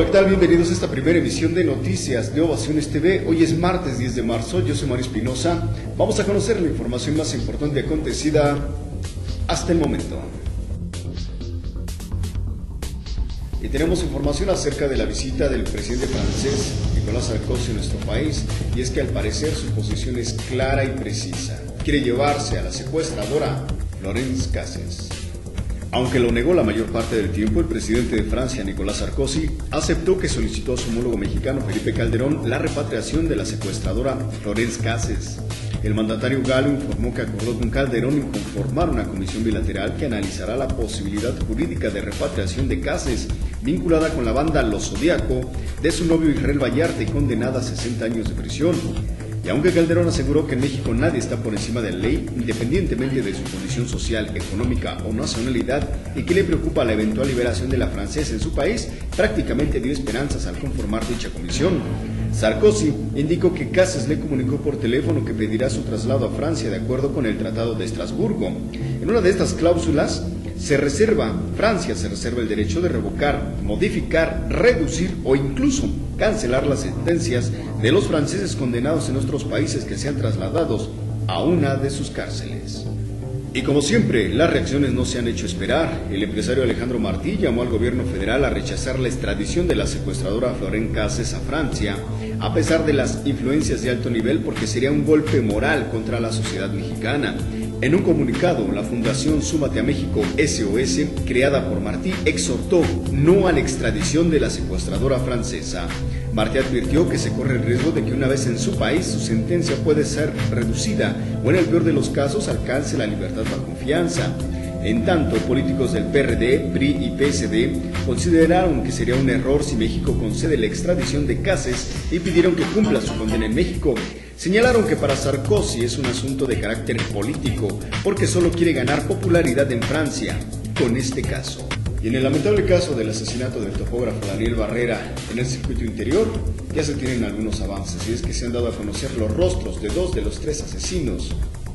Hola, ¿qué tal? Bienvenidos a esta primera emisión de Noticias de Ovaciones TV. Hoy es martes 10 de marzo, yo soy Mario Espinosa. Vamos a conocer la información más importante acontecida hasta el momento. Y tenemos información acerca de la visita del presidente francés Nicolas Sarkozy a nuestro país, y es que al parecer su posición es clara y precisa. Quiere llevarse a la secuestradora Florence Cassez. Aunque lo negó la mayor parte del tiempo, el presidente de Francia, Nicolas Sarkozy, aceptó que solicitó a su homólogo mexicano, Felipe Calderón, la repatriación de la secuestradora Florence Cassez. El mandatario galo informó que acordó con Calderón conformar una comisión bilateral que analizará la posibilidad jurídica de repatriación de Cassez, vinculada con la banda Los Zodíaco, de su novio Israel Vallarta y condenada a 60 años de prisión. Y aunque Calderón aseguró que en México nadie está por encima de la ley, independientemente de su condición social, económica o nacionalidad, y que le preocupa la eventual liberación de la francesa en su país, prácticamente dio esperanzas al conformar dicha comisión. Sarkozy indicó que Cassez le comunicó por teléfono que pedirá su traslado a Francia de acuerdo con el Tratado de Estrasburgo. En una de estas cláusulas, Francia se reserva el derecho de revocar, modificar, reducir o incluso cancelar las sentencias de los franceses condenados en otros países que sean trasladados a una de sus cárceles. Y como siempre, las reacciones no se han hecho esperar. El empresario Alejandro Martí llamó al gobierno federal a rechazar la extradición de la secuestradora Florence Cassez a Francia, a pesar de las influencias de alto nivel, porque sería un golpe moral contra la sociedad mexicana. En un comunicado, la Fundación Súmate a México SOS, creada por Martí, exhortó no a la extradición de la secuestradora francesa. Martí advirtió que se corre el riesgo de que una vez en su país su sentencia puede ser reducida o en el peor de los casos alcance la libertad bajo fianza. En tanto, políticos del PRD, PRI y PSD consideraron que sería un error si México concede la extradición de Cassez y pidieron que cumpla su condena en México. Señalaron que para Sarkozy es un asunto de carácter político porque solo quiere ganar popularidad en Francia con este caso. Y en el lamentable caso del asesinato del topógrafo Daniel Barrera en el circuito interior, ya se tienen algunos avances, y es que se han dado a conocer los rostros de 2 de los 3 asesinos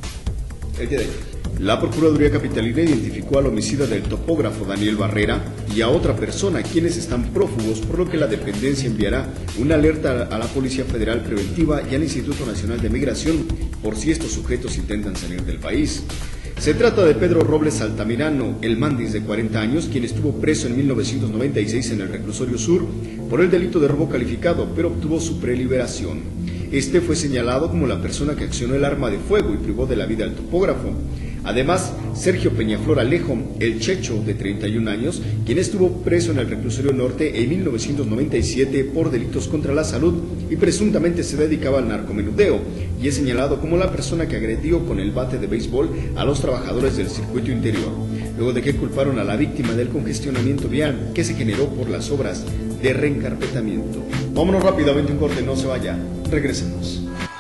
el día de ayer. La Procuraduría Capitalina identificó al homicida del topógrafo Daniel Barrera y a otra persona, quienes están prófugos, por lo que la dependencia enviará una alerta a la Policía Federal Preventiva y al Instituto Nacional de Migración por si estos sujetos intentan salir del país. Se trata de Pedro Robles Altamirano, el Mandis de 40 años, quien estuvo preso en 1996 en el Reclusorio Sur por el delito de robo calificado, pero obtuvo su preliberación. Este fue señalado como la persona que accionó el arma de fuego y privó de la vida al topógrafo. Además, Sergio Peñaflor Alejo, el Checho, de 31 años, quien estuvo preso en el Reclusorio Norte en 1997 por delitos contra la salud y presuntamente se dedicaba al narcomenudeo, y es señalado como la persona que agredió con el bate de béisbol a los trabajadores del circuito interior, luego de que culparon a la víctima del congestionamiento vial que se generó por las obras de reencarpetamiento. Vámonos rápidamente a un corte, no se vaya, regresemos.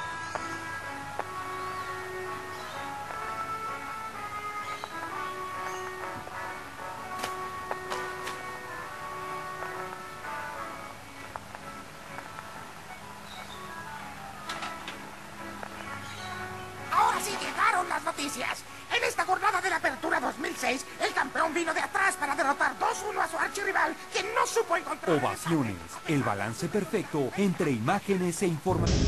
Noticias. En esta jornada de la Apertura 2006, el campeón vino de atrás para derrotar 2-1 a su archirrival, quien no supo encontrar... Ovaciones, el balance perfecto entre imágenes e información.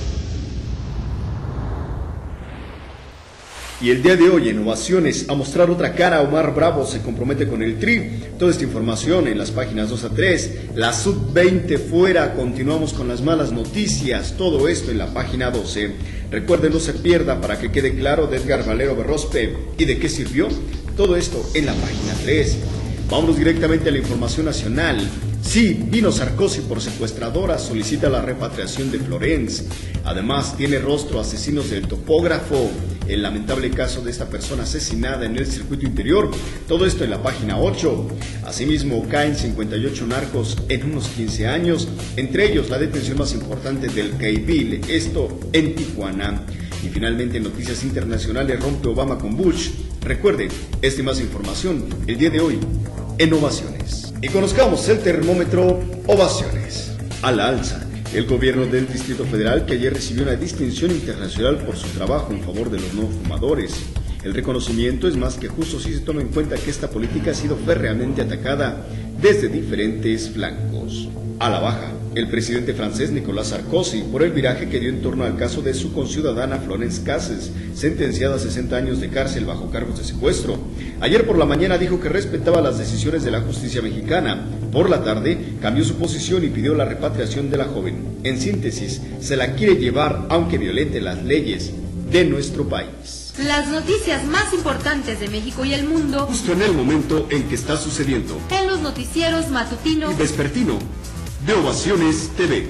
Y el día de hoy en Ovaciones, a mostrar otra cara, Omar Bravo se compromete con el Tri. Toda esta información en las páginas 2 a 3. La Sub-20 fuera, continuamos con las malas noticias. Todo esto en la página 12. Recuerden, no se pierda, para que quede claro, de Edgar Valero Berrospe. ¿Y de qué sirvió? Todo esto en la página 3. Vámonos directamente a la información nacional. Sí, vino Sarkozy por secuestradora, solicita la repatriación de Florence. Además, tiene rostro asesinos del topógrafo. El lamentable caso de esta persona asesinada en el circuito interior. Todo esto en la página 8. Asimismo, caen 58 narcos en unos 15 años. Entre ellos, la detención más importante del Caibil, esto en Tijuana. Y finalmente, en noticias internacionales, rompe Obama con Bush. Recuerden, esta y más información el día de hoy en Ovaciones. Y conozcamos el termómetro Ovaciones. A la alza. El gobierno del Distrito Federal, que ayer recibió una distinción internacional por su trabajo en favor de los no fumadores. El reconocimiento es más que justo si se toma en cuenta que esta política ha sido férreamente atacada desde diferentes flancos. A la baja, el presidente francés Nicolas Sarkozy por el viraje que dio en torno al caso de su conciudadana Florence Cassés, sentenciada a 60 años de cárcel bajo cargos de secuestro. Ayer por la mañana dijo que respetaba las decisiones de la justicia mexicana. Por la tarde cambió su posición y pidió la repatriación de la joven. En síntesis, se la quiere llevar aunque violente las leyes de nuestro país. Las noticias más importantes de México y el mundo, Justo en el momento en que está sucediendo. en los noticieros matutino Y vespertino de Ovaciones TV.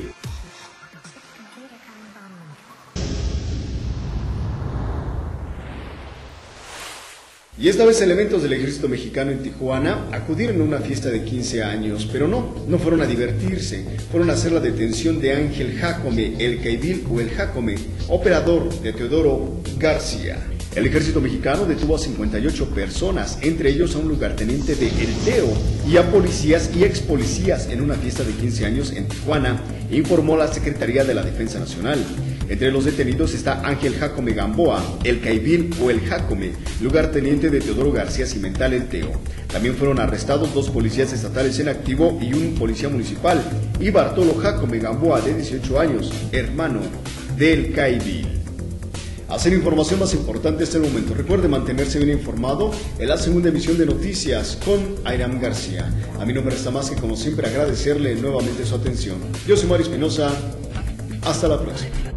Y esta vez elementos del ejército mexicano en Tijuana acudieron a una fiesta de 15 años, pero no fueron a divertirse, fueron a hacer la detención de Ángel Jácome, el Caibil o el Jácome, operador de Teodoro García. El ejército mexicano detuvo a 58 personas, entre ellos a un lugarteniente de El Teo y a policías y ex policías en una fiesta de 15 años en Tijuana, informó la Secretaría de la Defensa Nacional. Entre los detenidos está Ángel Jácome Gamboa, el Caibil o el Jácome, lugarteniente de Teodoro García Cimental El Teo. También fueron arrestados 2 policías estatales en activo y un policía municipal, y Bartolo Jácome Gamboa, de 18 años, hermano del Caibil. Hacer información más importante hasta el momento. Recuerde mantenerse bien informado en la segunda emisión de Noticias con Airam García. A mí no me resta más que, como siempre, agradecerle nuevamente su atención. Yo soy Mario Espinosa. Hasta la próxima.